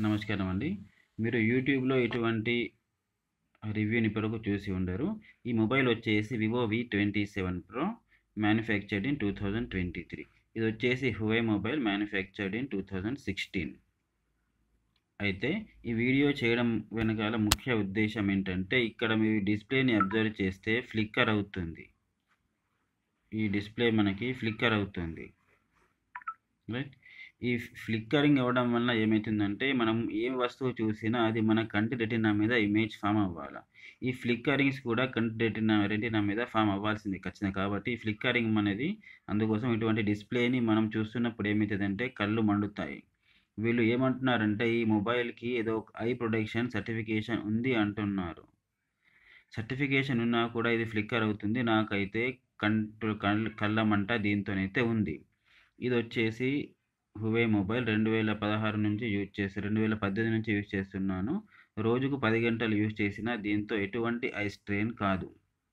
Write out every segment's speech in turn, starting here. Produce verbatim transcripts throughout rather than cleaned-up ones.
నమస్కారం అండి. మీరు యూట్యూబ్‌లో ఇటువంటి రివ్యూని ఇప్పటివరకు చూసి ఉండరు. ఈ మొబైల్ వచ్చేసి Vivo V twenty seven pro manufactured in two thousand twenty three. ఇది వచ్చేసి Huawei mobile manufactured in two thousand sixteen. అయితే ఈ వీడియో చేయడం వెనకాల ముఖ్య ఉద్దేశం ఏంటంటే, ఇక్కడ మీరు డిస్ప్లేని అబ్జర్వ్ చేస్తే ఫ్లిక్కర్ అవుతుంది. ఈ డిస్ప్లే మనకి ఫ్లిక్కర్ అవుతుంది. రైట్. ఈ ఫ్లిక్కరింగ్ అవ్వడం వల్ల ఏమవుతుందంటే, మనం ఏ వస్తువు చూసినా అది మన కంటి రెటీనా మీద ఇమేజ్ ఫామ్ అవ్వాలి. ఈ ఫ్లిక్కరింగ్స్ కూడా కంటి రెటీనా రెటీనా మీద ఫామ్ అవ్వాల్సింది ఖచ్చితంగా. కాబట్టి ఈ ఫ్లిక్కరింగ్ అనేది అందుకోసం ఇటువంటి డిస్ప్లేని మనం చూస్తున్నప్పుడు ఏమవుతుందంటే కళ్ళు మండుతాయి. వీళ్ళు ఏమంటున్నారంటే ఈ మొబైల్కి ఏదో ఐ ప్రొటెక్షన్ సర్టిఫికేషన్ ఉంది అంటున్నారు. సర్టిఫికేషన్ ఉన్నా కూడా ఇది ఫ్లిక్కర్ అవుతుంది. నాకైతే కంటు కళ్ళ కళ్ళ మంట దీంతోనైతే ఉంది. ఇది వచ్చేసి హువై మొబైల్ రెండు వేల పదహారు నుంచి యూజ్ చేసి రెండు వేల పద్దెనిమిది నుంచి యూజ్ చేస్తున్నాను. రోజుకు పది గంటలు యూజ్ చేసినా దీంతో ఎటువంటి ఐ స్ట్రెయిన్ కాదు.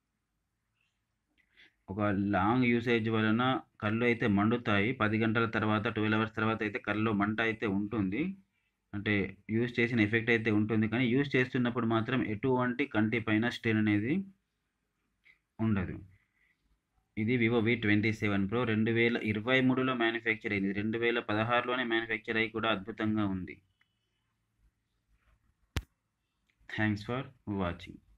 ఒక లాంగ్ యూసేజ్ వలన కళ్ళు అయితే మండుతాయి. పది గంటల తర్వాత పన్నెండు అవర్స్ తర్వాత అయితే కళ్ళలో మంట అయితే ఉంటుంది. అంటే యూజ్ చేసిన ఎఫెక్ట్ అయితే ఉంటుంది. కానీ యూజ్ చేస్తున్నప్పుడు మాత్రం ఎటువంటి కంటి పైన స్ట్రెయిన్ అనేది ఉండదు. ఇది Vivo V twenty seven pro రెండు వేల ఇరవై మూడులో మ్యానుఫ్యాక్చర్ అయింది. రెండు వేల పదహారులోనే మ్యానుఫ్యాక్చర్ అయ్యి కూడా అద్భుతంగా ఉంది. Thanks for watching.